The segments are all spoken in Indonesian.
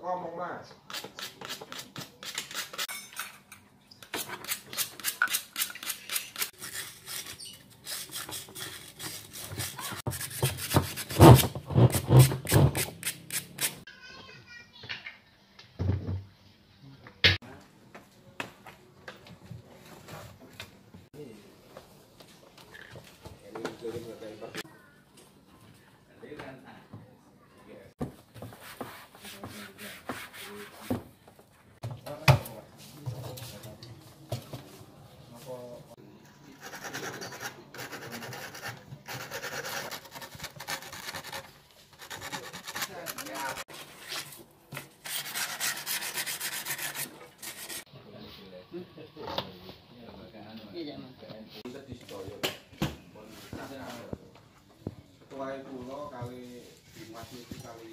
ngomong Mas. Ketua pulau kali Dimas itu kali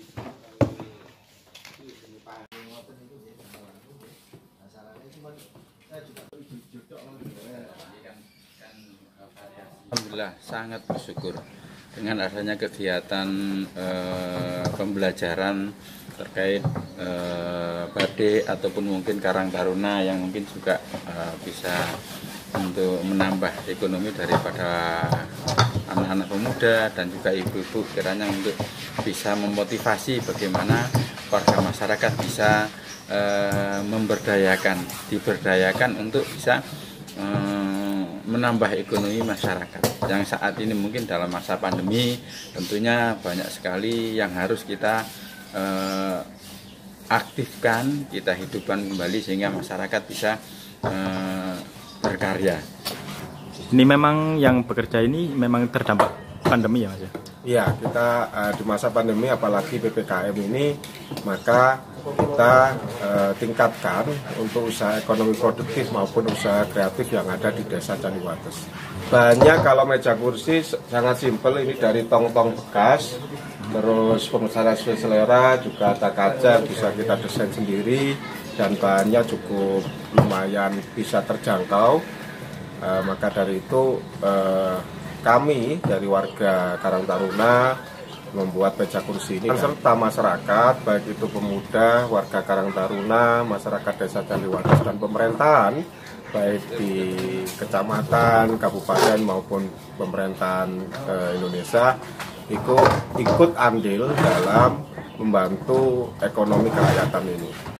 Alhamdulillah sangat bersyukur dengan adanya kegiatan pembelajaran terkait badik ataupun mungkin Karang Taruna yang mungkin juga bisa untuk menambah ekonomi daripada anak-anak pemuda dan juga ibu-ibu, kiranya untuk bisa memotivasi bagaimana warga masyarakat bisa diberdayakan untuk bisa menambah ekonomi masyarakat yang saat ini mungkin dalam masa pandemi tentunya banyak sekali yang harus kita aktifkan, kita hidupkan kembali sehingga masyarakat bisa berkarya. Ini memang yang bekerja ini memang terdampak pandemi ya Mas ya? Iya, kita di masa pandemi apalagi PPKM ini, maka kita tingkatkan untuk usaha ekonomi produktif maupun usaha kreatif yang ada di Desa Caliwates. Banyak kalau meja kursi sangat simpel, ini dari tong-tong bekas, terus pemesanan sesuai selera, juga ada kaca bisa kita desain sendiri, dan bahannya cukup lumayan bisa terjangkau. Maka dari itu kami dari warga Karang Taruna membuat meja kursi ini serta masyarakat, baik itu pemuda, warga Karang Taruna, masyarakat Desa Caliwates dan pemerintahan baik di kecamatan, kabupaten maupun pemerintahan Indonesia ikut andil dalam membantu ekonomi kerakyatan ini.